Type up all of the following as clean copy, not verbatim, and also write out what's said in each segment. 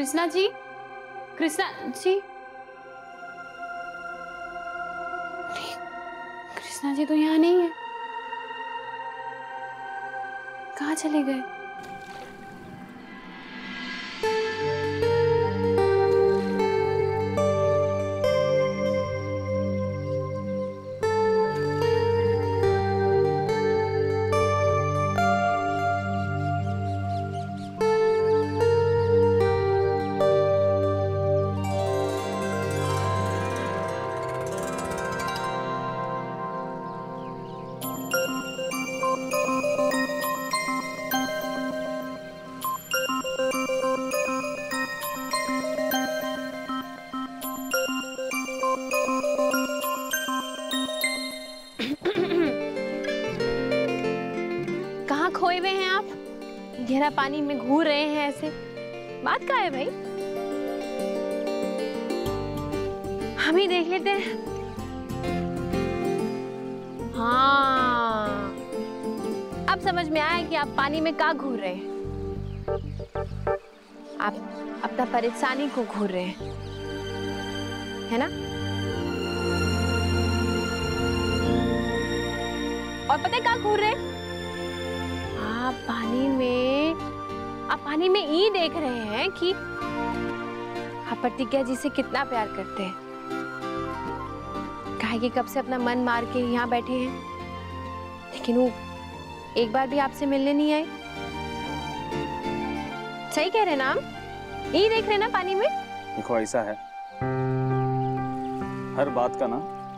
कृष्णा जी, कृष्णा जी, कृष्णा जी तो यहाँ नहीं है। कहाँ चले गए? कहाँ खोए हुए हैं आप? गहरा पानी में घूर रहे हैं ऐसे। बात क्या है भाई? हम ही देख लेते हैं। हाँ, अब समझ में आया कि आप पानी में कहाँ घूर रहे हैं। आप अपना परेशानी को घूर रहे हैं, है ना? और पता है कहाँ घूर रहे हैं? आप पानी में ये देख रहे हैं कि आप प्रतिज्ञा जी से कितना प्यार करते हैं। काहे कि कब से अपना मन मार के यहाँ बैठे हैं, लेकिन वो एक बार भी आपसे मिलने नहीं आए। सही कह रहे ना हम? यही देख रहे ना पानी में? देखो ऐसा है, हर बात का ना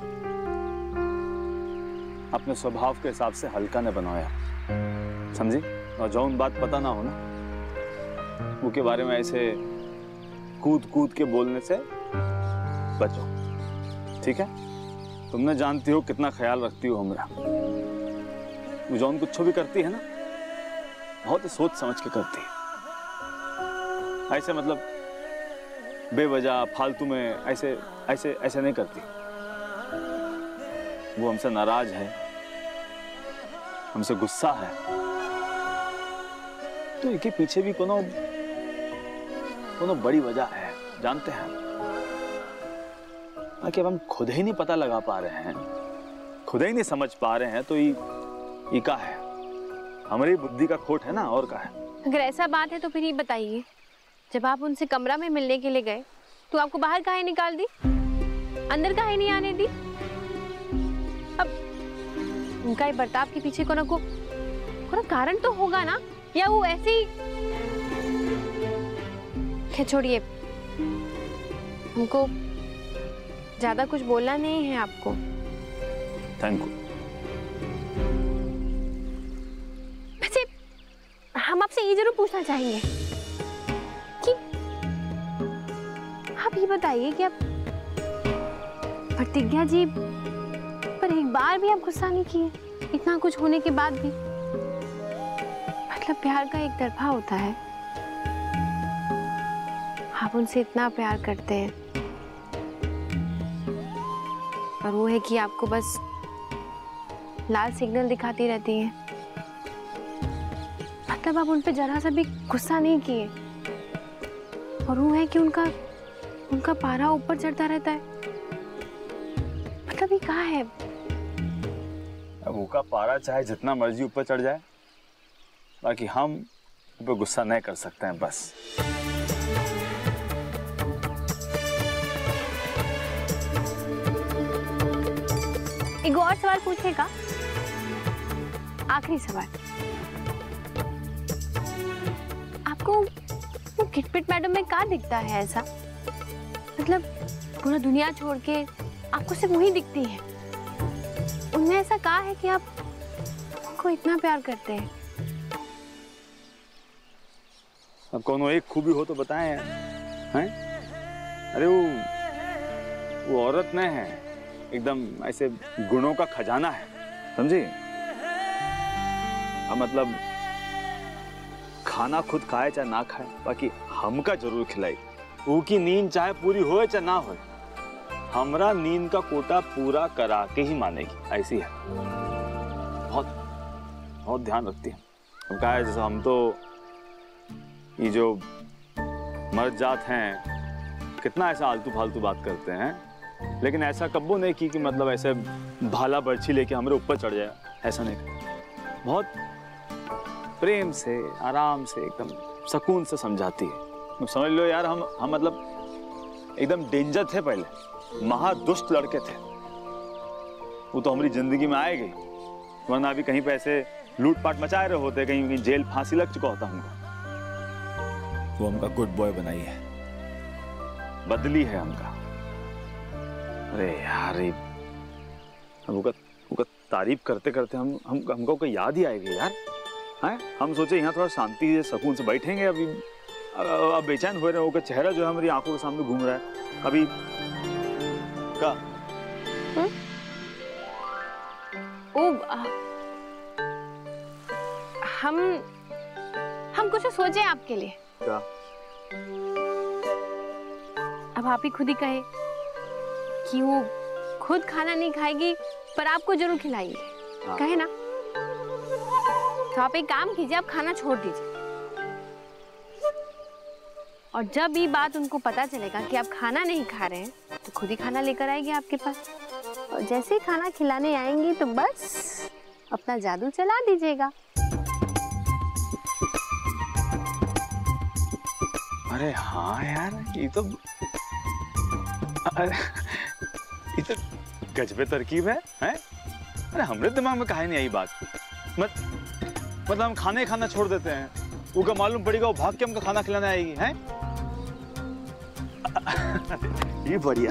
अपने स्वभाव के हिसाब से हल्का ने बनाया, समझी? और जो उन बात पता ना हो ना, वो के बारे में ऐसे कूद कूद के बोलने से बचो, ठीक है? तुमने जानती हो कितना ख्याल रखती हो हमरा। वो जौन कुछ भी करती है ना, बहुत ही सोच समझ के करती है। ऐसे मतलब बेवजह फालतू में ऐसे ऐसे ऐसे नहीं करती। वो हमसे नाराज है, हमसे गुस्सा है, तो इनके पीछे भी कोनो बड़ी वजह है, जानते हैं। कि अब हम खुद ही नहीं पता लगा पा रहे हैं, खुद ही नहीं समझ पा रहे हैं, तो ये का है? हमारी बुद्धि का खोट है ना, और का है? अगर ऐसा बात है तो फिर ये बताइए, जब आप उनसे कमरा में मिलने के लिए गए तो आपको बाहर काहे निकाल दी, अंदर काहे नहीं आने दी? अब उनका ये बर्ताव के पीछे कोई कारण तो होगा ना, या वो ऐसे ही? छोड़िए, हमको ज्यादा कुछ बोलना नहीं है आपको। Thank you. वैसे हम आपसे ये जरूर पूछना चाहेंगे कि आप ये बताइए कि आप प्रतिज्ञा जी पर एक बार भी आप गुस्सा नहीं किए, इतना कुछ होने के बाद भी? मतलब प्यार का एक तरफा होता है, आप उनसे इतना प्यार करते हैं, और वो है कि आपको बस लाल सिग्नल दिखाती रहती हैं। मतलब आप उन पे जरा सा भी गुस्सा नहीं किए, और वो है कि उनका पारा ऊपर चढ़ता रहता है। मतलब ये कहाँ है? अब वो का पारा चाहे जितना मर्जी ऊपर चढ़ जाए, बाकी हम उन पे गुस्सा नहीं कर सकते हैं, बस। एक और सवाल पूछेगा, आखिरी सवाल। आपको वो किटपिट मैडम में क्या दिखता है ऐसा? मतलब पूरा दुनिया छोड़ के आपको सिर्फ वही दिखती है। उनमें ऐसा क्या है कि आप उनको इतना प्यार करते हैं? अब कोनो एक खूबी हो तो बताएं हैं? अरे वो औरत नहीं है, एकदम ऐसे गुणों का खजाना है, समझी? अब मतलब खाना खुद खाए चाहे ना खाए, बाकी हमका जरूर खिलाई। वो की नींद चाहे पूरी होए चाहे ना होए, हमरा नींद का कोटा पूरा करा के ही मानेगी, ऐसी है। बहुत बहुत ध्यान रखती है। अब क्या है, जैसे हम तो ये जो मर्द जात हैं, कितना ऐसा आलतू फालतू बात करते हैं, लेकिन ऐसा कब्बो नहीं की कि मतलब ऐसे भाला बर्छी लेके हमारे ऊपर चढ़ जाए, ऐसा नहीं कर। बहुत प्रेम से, आराम से, एकदम सुकून से समझाती है। समझ लो यार, हम मतलब एकदम डेंजर थे पहले, महादुष्ट लड़के थे। वो तो हमारी जिंदगी में आए गई, वरना अभी कहीं पे ऐसे लूटपाट मचाए रहे होते, कहीं जेल फांसी लग चुका होता हमको। वो हमका गुड बॉय बनाई है, बदली है हमका। अरे यार, वो तारीफ करते करते हमको कोई याद ही आएगी यार। हैं? हम सोचे यहाँ थोड़ा शांति से सुकून से बैठेंगे, अभी अब बेचैन हो रहे हैं। वो चेहरा जो है हमारी आंखों के सामने घूम रहा है अभी का। हम कुछ सोचे आपके लिए। क्या? अब आप ही खुद ही कहे कि वो खुद खाना नहीं खाएगी पर आपको जरूर खिलाएगी। हाँ। कहे ना, तो आप एक काम कीजिए, आप खाना छोड़ दीजिए, और जब ये बात उनको पता चलेगा कि आप खाना नहीं खा रहे हैं तो खुद ही खाना लेकर आएगी आपके पास, और जैसे ही खाना खिलाने आएंगी तो बस अपना जादू चला दीजिएगा। अरे हाँ यार, ये तो गजबे तरकीब है, हैं? अरे हमरे दिमाग में काहे नहीं आई बात। मतलब हम खाना छोड़ देते हैं, उनको मालूम पड़ेगा वो भाग के हमको खाना खिलाने आएगी, हैं? ये बढ़िया।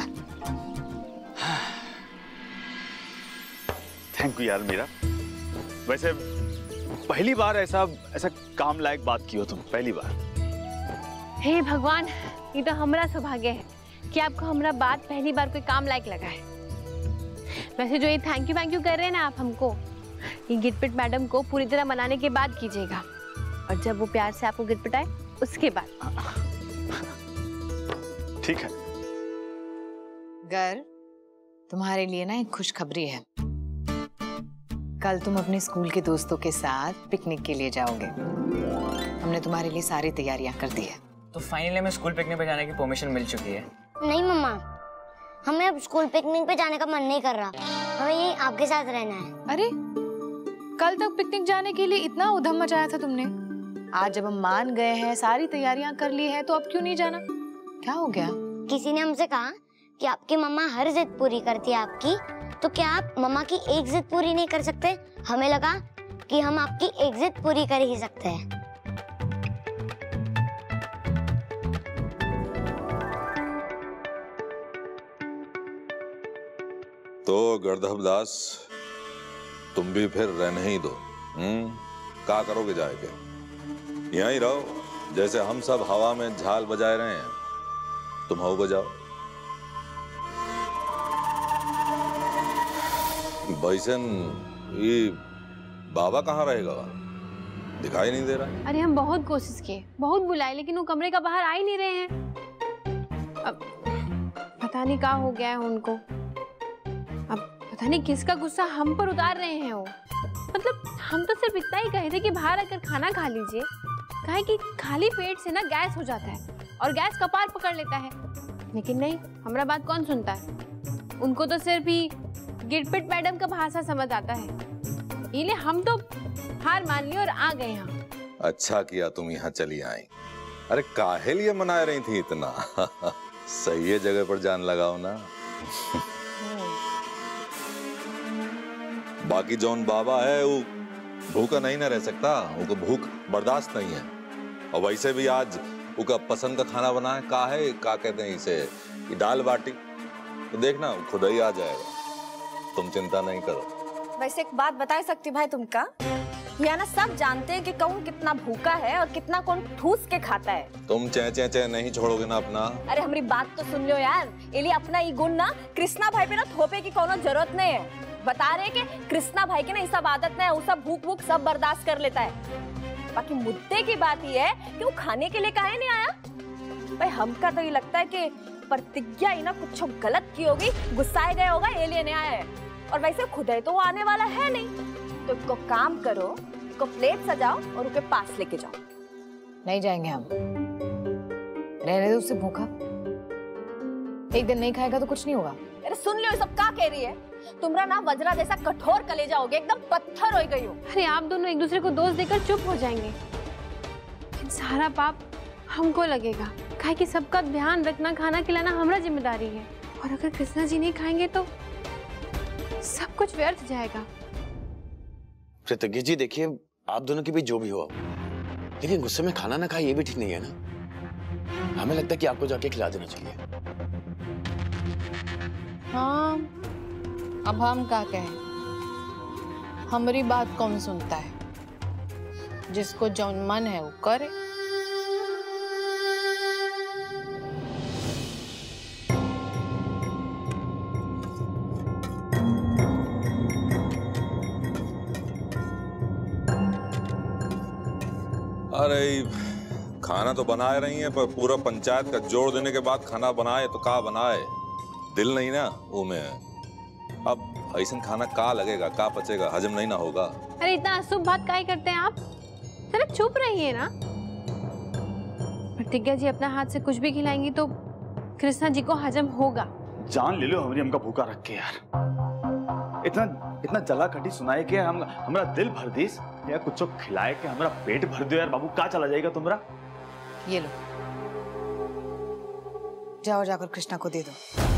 थैंक यू यार मीरा। वैसे पहली बार ऐसा काम लायक बात की हो तुम, पहली बार। हे भगवान, ये तो हमारा सौभाग्य है कि आपको हमारा बात पहली बार कोई काम लायक लगा है। वैसे जो ये थैंक यू कर रहे हैं ना आप हमको, ये गिरपिट मैडम को पूरी तरह मनाने के बाद कीजिएगा, और जब वो प्यार से आपको गिरपिटाए उसके बाद। ठीक है। गर, तुम्हारे लिए ना एक खुशखबरी है। कल तुम अपने स्कूल के दोस्तों के साथ पिकनिक के लिए जाओगे। हमने तुम्हारे लिए सारी तैयारियां कर दी है। तो फाइनली हमें स्कूल पिकनिक पे जाने की परमिशन मिल चुकी है। नहीं मम्मा, हमें अब स्कूल पिकनिक पे जाने का मन नहीं कर रहा, हमें यहीं आपके साथ रहना है। अरे, कल तक पिकनिक जाने के लिए इतना उधम मचाया था तुमने, आज जब हम मान गए हैं, सारी तैयारियां कर ली हैं, तो अब क्यों नहीं जाना? क्या हो गया? किसी ने हमसे कहा कि आपकी मम्मा हर जिद पूरी करती है आपकी, तो क्या आप मम्मा की एक जिद पूरी नहीं कर सकते? हमें लगा कि हम आपकी एक जिद पूरी कर ही सकते हैं। तो गर्दभदास, तुम भी फिर रहने ही दो। क्या करोगे जाके? यहीं रहो, जैसे हम सब हवा में झाल बजाए रहे हैं, तुम हवा बजाओ। बैसन, ये बाबा कहाँ रहेगा? दिखाई नहीं दे रहा। अरे हम बहुत कोशिश किए, बहुत बुलाए, लेकिन वो कमरे का बाहर आ ही नहीं रहे हैं। अब पता नहीं क्या हो गया है उनको। अब पता नहीं किसका गुस्सा हम पर उतार रहे हैं वो। मतलब हम तो सिर्फ इतना ही कहे थे कि बाहर आकर खाना खा लीजिए, कहे कि खाली पेट से ना गैस हो जाता है और गैस कपार पकड़ लेता है, लेकिन नहीं, हमारा बात कौन सुनता है। उनको तो सिर्फ ही गिरपिट मैडम का भाषा समझ आता है, इसलिए हम तो हार मान ली और आ गए यहाँ। अच्छा किया तुम यहाँ चली आई। अरे काहे लिए मना रही थी इतना? सही है, जगह पर जान लगाओ ना। बाकी जौन बाबा है वो भूखा नहीं ना रह सकता, उनको भूख बर्दाश्त नहीं है। और वैसे भी आज उनका पसंद का खाना बना है, का कहते हैं इसे, दाल बाटी। तो देखना खुद ही आ जाएगा, तुम चिंता नहीं करो। वैसे एक बात बता सकती भाई तुमका, यहाँ ना सब जानते हैं कि कौन कितना भूखा है और कितना कौन ठूस के खाता है। तुम चे नहीं छोड़ोगे ना अपना? अरे हमारी बात तो सुन लो यार, इली अपना ये गुण ना कृष्णा भाई पे ना थोपे की कोनो जरूरत नहीं है। बता रहे कि कृष्णा भाई की ना ये सब आदत नहीं है, वो सब भूख सब बर्दाश्त कर लेता है। बाकी मुद्दे की बात ये है कि वो खाने के लिए काहे नहीं आया। भाई हमका तो ये लगता है कि प्रतिज्ञा ही ना कुछ गलत की होगी, गुस्साए गए होगा, ये लिए नहीं आया है। और वैसे खुद है तो वो आने वाला है नहीं, तो इसको काम करो, इसको प्लेट सजाओ और उसके पास लेके जाओ। नहीं जाएंगे हम। रहने दो उसे भूखा। एक दिन नहीं खाएगा तो कुछ नहीं होगा। अरे सुन लो, ये सब क्या कह रही है? तुमरा ना वज्रा जैसा कठोर कलेजा हो गया, एकदम पत्थर हो गई हो। अरे आप दोनों एक दूसरे को दोष देकर चुप हो जाएंगे, लेकिन सारा पाप हमको लगेगा। काहे कि सबका ध्यान रखना, खाना खिलाना हमारा जिम्मेदारी है। और अगर कृष्णा जी नहीं खाएंगे तो सब कुछ व्यर्थ जाएगा। प्रतिज्ञा जी देखिए, आप दोनों के बीच जो भी हो, लेकिन गुस्से में खाना ना खाए ये भी ठीक नहीं है ना। हमें लगता है कि आपको जाके खिला देना चाहिए। हाँ, अब हम क्या कहें? हमारी बात कौन सुनता है? जिसको जौन मन है वो करे। अरे खाना तो बनाए रही है, पर पूरा पंचायत का जोड़ देने के बाद खाना बनाए तो का बनाए, दिल नहीं ना वो में। अब ऐसा खाना का लगेगा, का पचेगा, हजम नहीं ना होगा। अरे इतना अशुभ बात काहे करते हैं आप? जरा चुप रहिए ना। प्रतिज्ञा जी अपना हाथ से कुछ भी खिलाएंगी तो कृष्णा जी को हजम होगा। जान ले लो हमारी हमका भूखा रख के यार। इतना जला कटी सुनाए के हमरा दिल भर दीस या कुछ खिलाए के हमरा पेट भर दो यार। बाबू का चला जाएगा तुम्हारा? ये लो, जाओ जाकर कृष्णा को दे दो।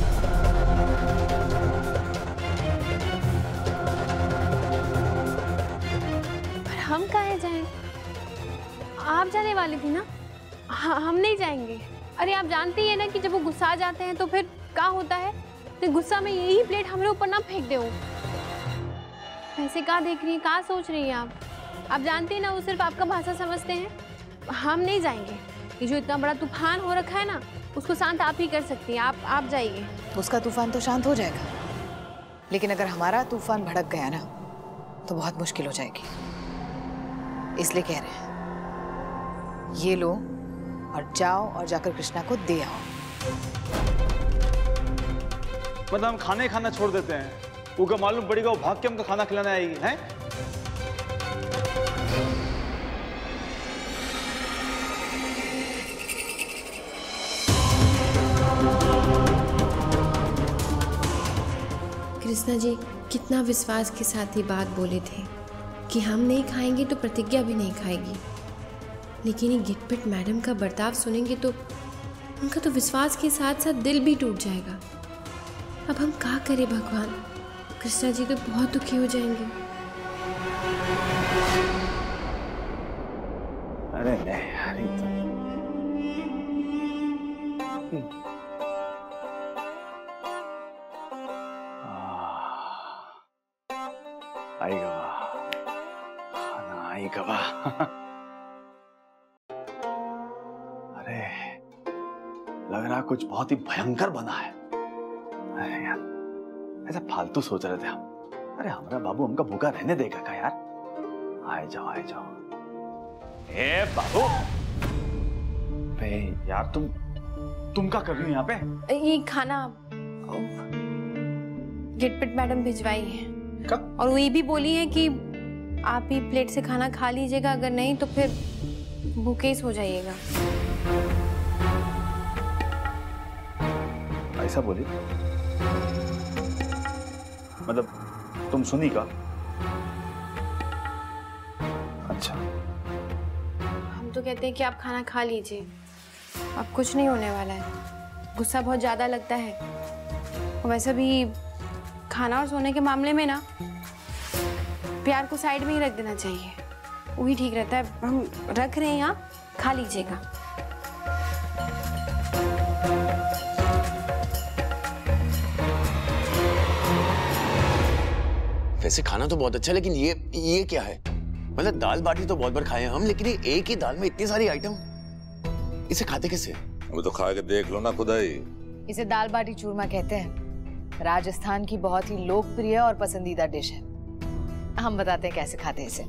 पर हम कहाँ जाएं? आप जाने वाली थी ना। हम नहीं जाएंगे। अरे आप जानती है ना कि जब वो गुस्सा आ जाते हैं तो फिर क्या होता है। तो गुस्सा में यही प्लेट हमारे ऊपर ना फेंक दे। वैसे क्या देख रही हैं, क्या सोच रही हैं आप जानती हैं ना वो सिर्फ आपका भाषा समझते हैं। हम नहीं जाएंगे। ये जो इतना बड़ा तूफान हो रखा है ना, उसको शांत आप ही कर सकती हैं। आप जाइए। उसका तूफान तो शांत हो जाएगा, लेकिन अगर हमारा तूफान भड़क गया ना तो बहुत मुश्किल हो जाएगी। इसलिए कह रहे हैं, ये लो और जाओ और जाकर कृष्णा को दे आओ। मतलब हम खाना छोड़ देते हैं, उनका मालूम पड़ेगा वो भाग के हमका खाना खिलाने आएगी हैं? कृष्णा जी कितना विश्वास के साथ ये बात बोले थे कि हम नहीं खाएंगे तो प्रतिज्ञा भी नहीं खाएगी, लेकिन ये गिटपिट मैडम का बर्ताव सुनेंगे तो उनका तो विश्वास के साथ साथ दिल भी टूट जाएगा। अब हम क्या करें भगवान? कृष्णा जी तो बहुत दुखी हो जाएंगे। अरे नहीं यार, आएगा खाना आएगा। अरे लग रहा कुछ बहुत ही भयंकर बना है। अरे यार ऐसा फालतू सोच रहे थे हम। अरे हमारा बाबू हमका भूखा रहने देगा क्या यार? आए जाओ आए जाओ। ए बाबू, यार तुम क्या कर रही हो यहाँ पे? ये खाना गिटपिट मैडम भिजवाई है। कब? और वो ये भी बोली है कि आप ही प्लेट से खाना खा लीजिएगा, अगर नहीं तो फिर भूखे हो जाइएगा। ऐसा बोली? मतलब तुम सुनी का? अच्छा, हम तो कहते हैं कि आप खाना खा लीजिए, अब कुछ नहीं होने वाला है। गुस्सा बहुत ज्यादा लगता है, और वैसे भी खाना और सोने के मामले में ना प्यार को साइड में ही रख देना चाहिए, वही ठीक रहता है। हम रख रहे हैं यहाँ, खा लीजिएगा। वैसे खाना तो बहुत अच्छा, लेकिन ये क्या है? मतलब दाल बाटी तो बहुत बार खाए हैं हम, लेकिन ये एक ही दाल में इतनी सारी आइटम, इसे खाते कैसे? अभी तो खा के देख लो ना खुदा ही। इसे दाल बाटी चूरमा कहते हैं। राजस्थान की बहुत ही लोकप्रिय और पसंदीदा डिश है। हम बताते हैं कैसे खाते हैं इसे।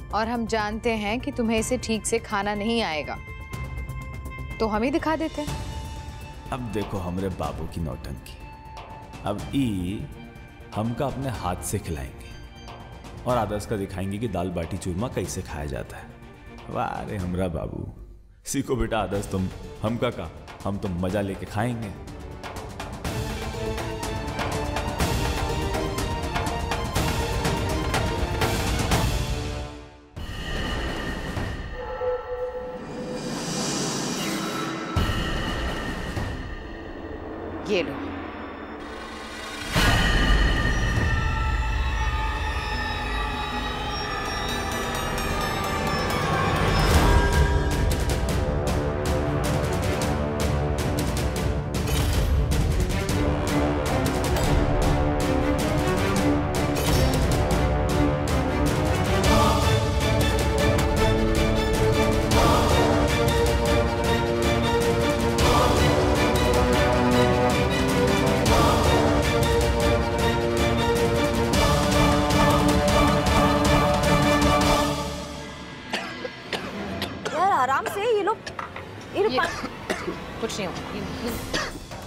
और हम जानते हैं कि तुम्हें इसे ठीक से खाना नहीं आएगा, तो हम ही दिखा देते हैं। अब देखो हमरे बाबू की नौटंकी। अब ई हमका अपने हाथ से खिलाएंगे और आदर्श का दिखाएंगे कि दाल बाटी चूरमा कैसे खाया जाता है। वाह रे हमरा बाबू, सीखो बेटा आदर्श तुम, हमका का हम तो मजा लेके खाएंगे। ये लो। आराम से ये लोग कुछ नहीं होगा।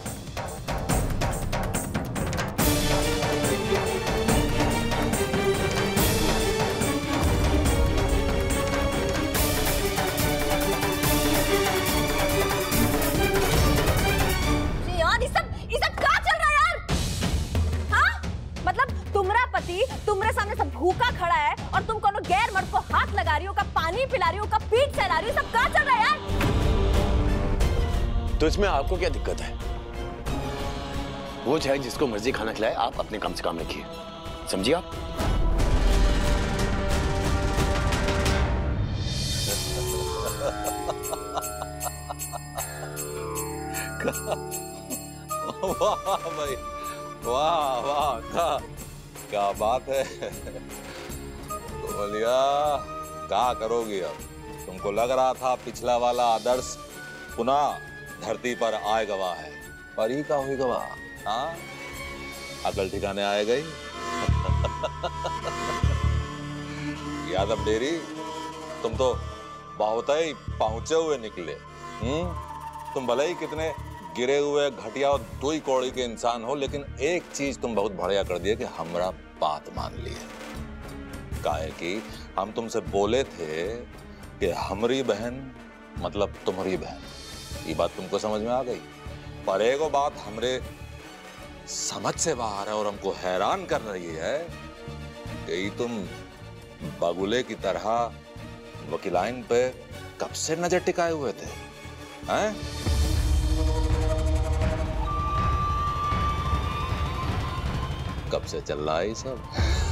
यार ये सब क्या चल रहा है यार? हाँ? मतलब तुम्हारा पति तुम्हारे सामने सब भूखा खड़ा है और तुम कोनो गैर मर्द को हाथ लगा रही हो, का पानी पिला रही हो, का पीठ सहला रही हो, सब क्या चल रहा है यार? तो इसमें आपको क्या दिक्कत है? वो चाहे जिसको मर्जी खाना खिलाए, आप अपने काम से काम रखिए, समझिए आप? वाह भाई, वाह वाह, क्या बात है। बोलिया क्या करोगी अब? तुमको लग रहा था पिछला वाला आदर्श पुनः धरती पर आए गवा है, पर ही का हुई गवा। हाँ, अकल ठिकाने आए गई। यादव डेरी, तुम तो बहुत ही पहुंचे हुए निकले। तुम भले ही कितने गिरे हुए घटिया और दुई कौड़ी के इंसान हो, लेकिन एक चीज तुम बहुत बढ़िया कर दिए कि हमरा बात मान ली है। काहे कि हम तुमसे बोले थे कि हमारी बहन मतलब तुम्हारी बहन, ये बात तुमको समझ में आ गई। पर एगो बात हमरे समझ से बाहर है और हमको हैरान कर रही है कि तुम बगुले की तरह वकीलाइन पे कब से नजर टिकाए हुए थे, हैं? कब से चल रहा है ये सब?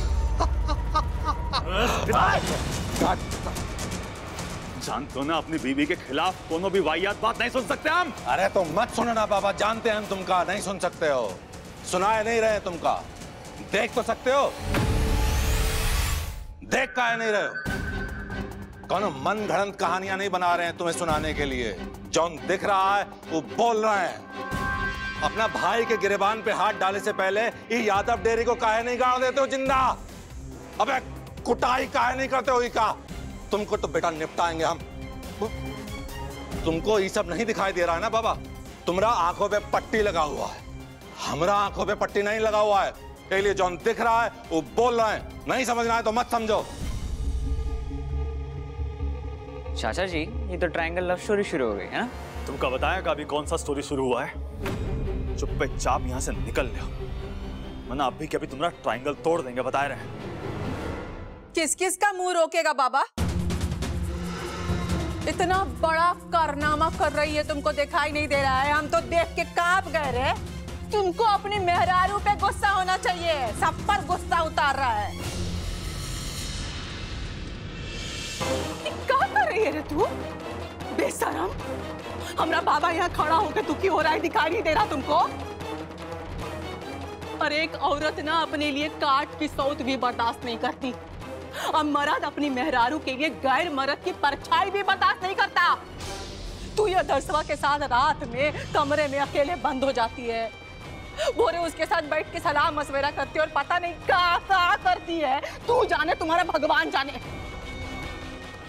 जानते हो ना, अपनी बीवी के खिलाफ कोनो भी वाहियात बात नहीं सुन सकते हम। अरे तो मत सुनना बाबा, जानते हैं हम तुमका नहीं सुन सकते हो, सुनाए नहीं रहे तुमका, देख तो सकते हो। देख काहे नहीं रहे हो? कौन मन घड़ंत कहानियां नहीं बना रहे हैं तुम्हें सुनाने के लिए। जौन दिख रहा है वो बोल रहे हैं। अपना भाई के गिरेबान पे हाथ डाले से पहले ये यादव डेयरी को काहे नहीं गाड़ देते हो जिंदा? अबे कुटाई काहे नहीं करते हो? का तुमको तो बेटा निपटाएंगे हम। तुमको ये सब नहीं दिखाई दे रहा है ना बाबा? तुम्हारा आंखों पे पट्टी लगा हुआ है, हमारा आंखों पे पट्टी नहीं लगा हुआ है। इसके लिए जौन दिख रहा है वो बोल रहे हैं। नहीं समझना है तो मत समझो। चाचा जी, ये तो ट्रायंगल लव स्टोरी शुरू हो गई है ना? तुमका बताया का अभी कौन सा स्टोरी शुरू हुआ है? चुप्पे चाप यहाँ से निकल लो, वरना अभी के अभी तुम्हारा ट्रायंगल तोड़ देंगे, बता रहे हैं। किस किस का मुंह रोकेगा बाबा? इतना बड़ा कारनामा कर रही है, तुमको दिखाई नहीं दे रहा है? हम तो देख के कांप गए रे। तुमको अपनी मेहरारू पे गुस्सा होना चाहिए, सब पर गुस्सा उतार रहा है। क्या कर रही है रे तू? बेशरम, हमारा बाबा यहाँ खड़ा होकर दुखी हो रहा है, दिखाई नहीं दे रहा तुमको? और एक औरत ना अपने लिए काट की सौत भी बर्दाश्त नहीं करती, और मर्द अपनी मेहरारू के लिए गैर मर्द की परछाई भी बर्दाश्त नहीं करता। तू ये दरसवा के साथ रात में कमरे में अकेले बंद हो जाती है, भोरे उसके साथ बैठ के सलाह मशवरा करती है और पता नहीं क्या करती है। तू जाने, तुम्हारा भगवान जाने।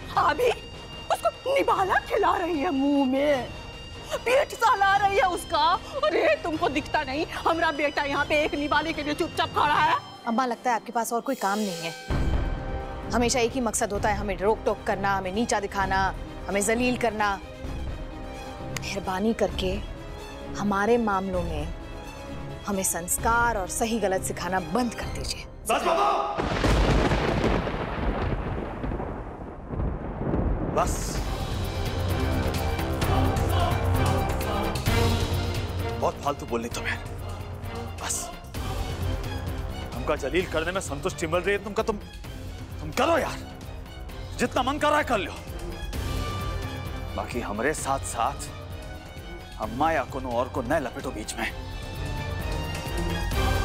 अभी उसको निवाला खिला रही है, मुंह में पेट सहला रही है उसका। अरे तुमको दिखता नहीं हमारा बेटा यहाँ पे एक निवाले के लिए चुपचाप खड़ा है? अम्मा लगता है आपके पास और कोई काम नहीं है। हमेशा एक ही मकसद होता है, हमें रोक टोक करना, हमें नीचा दिखाना, हमें जलील करना। मेहरबानी करके हमारे मामलों में हमें संस्कार और सही गलत सिखाना बंद कर दीजिए। बस बहुत फालतू बोलनी तुम्हें। बस तुमका जलील करने में संतुष्टि मिल रही है तुम करो यार, जितना मन कर रहा है कर लो। बाकी हमारे साथ साथ अम्मा या कोनो और को न लपेटो बीच में।